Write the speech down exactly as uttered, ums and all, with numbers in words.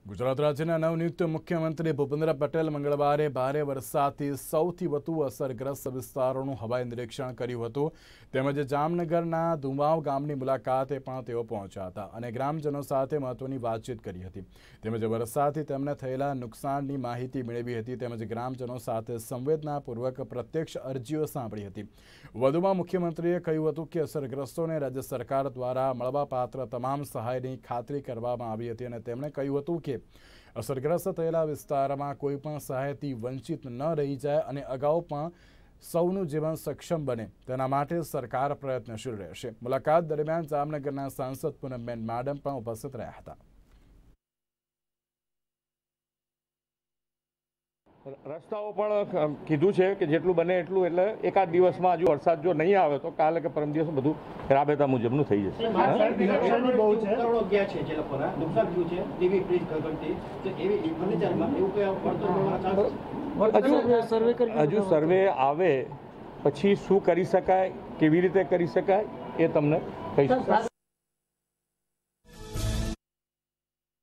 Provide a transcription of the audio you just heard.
ગુજરાત રાજ્યના નવનિયુક્ત મુખ્યમંત્રી ભૂપેન્દ્ર પટેલ મંગળવારે ભારે વરસાદથી સૌથી વધુ અસરગ્રસ્ત વિસ્તારોનું હવાઈ નિરીક્ષણ કર્યું હતું તેમજ જામનગરના ધુમાવ ગામની મુલાકાતે પણ તેઓ પહોંચ્યા હતા અને ગ્રામજનો સાથે મહત્વની વાતચીત કરી હતી તેમજ વરસાદથી તેમને થયેલા નુકસાનની માહિતી મેળવી હતી તેમજ ગ્રામજનો સાથે સંવેદનાપૂર્વક પ્રત્યક્ષ અરજીઓ સાંભળી હતી। વધુમાં મુખ્યમંત્રીએ કહ્યું હતું કે અસરગ્રસ્તોને રાજ્ય સરકાર દ્વારા મળવાપાત્ર તમામ સહાયની ખાતરી કરવામાં આવી હતી અને તેમણે કહ્યું હતું કે અસરગ્રસ્ત થયેલા વિસ્તારમાં કોઈ પણ સહાયથી વંચિત ન રહી જાય અને અગાઉ પણ સૌનું જીવન સક્ષમ બને તેના માટે સરકાર પ્રયત્નશીલ રહેશે। મુલાકાત દરમિયાન જામનગરના સાંસદ પૂનમબેન માડમ પણ ઉપસ્થિત રહ્યા હતા। રસ્તાઓ પણ કીધું છે કે જેટલું બને એટલું એટલે એકાદ દિવસમાં હજુ વરસાદ જો નહીં આવે તો કાલે કે પરમ દિવસ બધું રાબેતા મુજબનું થઈ જશે। હજુ સર્વે આવે પછી શું કરી શકાય, કેવી રીતે કરી શકાય એ તમને કહી શકાય।